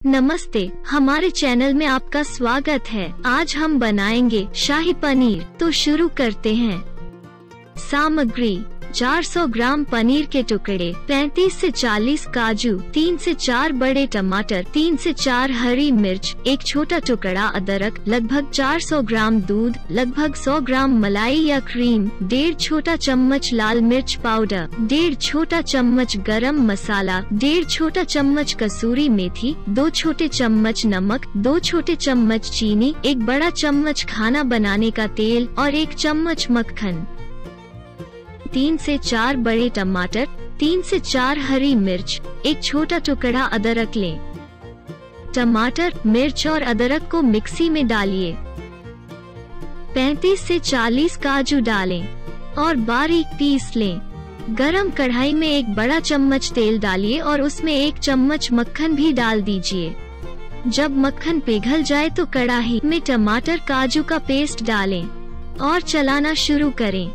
नमस्ते, हमारे चैनल में आपका स्वागत है। आज हम बनाएंगे शाही पनीर। तो शुरू करते हैं। सामग्री: 400 ग्राम पनीर के टुकड़े, 35 से 40 काजू, 3 से 4 बड़े टमाटर, 3 से 4 हरी मिर्च, एक छोटा टुकड़ा अदरक, लगभग 400 ग्राम दूध, लगभग 100 ग्राम मलाई या क्रीम, 1.5 छोटा चम्मच लाल मिर्च पाउडर, 1.5 छोटा चम्मच गरम मसाला, 1.5 छोटा चम्मच कसूरी मेथी, 2 छोटे चम्मच नमक, 2 छोटे चम्मच चीनी, 1 बड़ा चम्मच खाना बनाने का तेल और 1 चम्मच मक्खन। 3 से 4 बड़े टमाटर, 3 से 4 हरी मिर्च, 1 छोटा टुकड़ा अदरक लें। टमाटर, मिर्च और अदरक को मिक्सी में डालिए। 35 से 40 काजू डालें और बारीक पीस लें। गरम कढ़ाई में 1 बड़ा चम्मच तेल डालिए और उसमें 1 चम्मच मक्खन भी डाल दीजिए। जब मक्खन पिघल जाए तो कढ़ाई में टमाटर काजू का पेस्ट डालें और चलाना शुरू करें।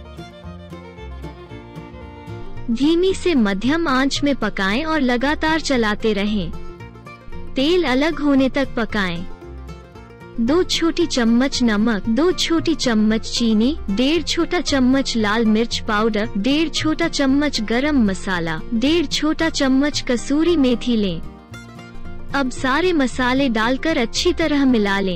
धीमी से मध्यम आंच में पकाएं और लगातार चलाते रहें। तेल अलग होने तक पकाएं। 2 छोटी चम्मच नमक, 2 छोटी चम्मच चीनी, 1.5 छोटा चम्मच लाल मिर्च पाउडर, 1.5 छोटा चम्मच गरम मसाला, 1.5 छोटा चम्मच कसूरी मेथी लें। अब सारे मसाले डालकर अच्छी तरह मिला लें।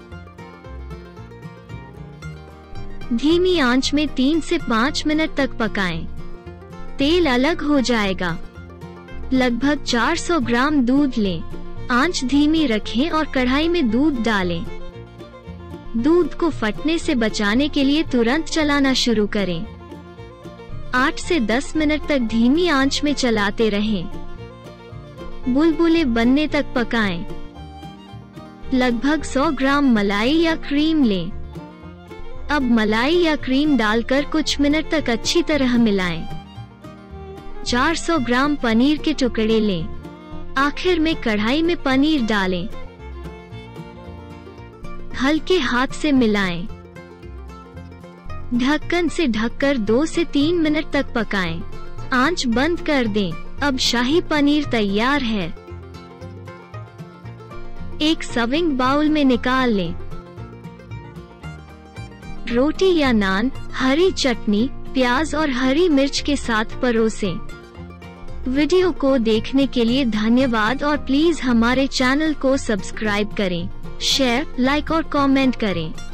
धीमी आंच में 3 से 5 मिनट तक पकाएं। तेल अलग हो जाएगा। लगभग 400 ग्राम दूध लें। आंच धीमी रखें और कढ़ाई में दूध डालें। दूध को फटने से बचाने के लिए तुरंत चलाना शुरू करें। 8 से 10 मिनट तक धीमी आंच में चलाते रहें। बुलबुले बनने तक पकाएं। लगभग 100 ग्राम मलाई या क्रीम लें। अब मलाई या क्रीम डालकर कुछ मिनट तक अच्छी तरह मिलाएं। 400 ग्राम पनीर के टुकड़े लें। आखिर में कढ़ाई में पनीर डालें। हल्के हाथ से मिलाएं। ढक्कन से ढककर 2 से 3 मिनट तक पकाएं। आंच बंद कर दें। अब शाही पनीर तैयार है। एक सर्विंग बाउल में निकाल लें। रोटी या नान, हरी चटनी, प्याज और हरी मिर्च के साथ परोसें। वीडियो को देखने के लिए धन्यवाद और प्लीज हमारे चैनल को सब्सक्राइब करें, शेयर, लाइक और कमेंट करें।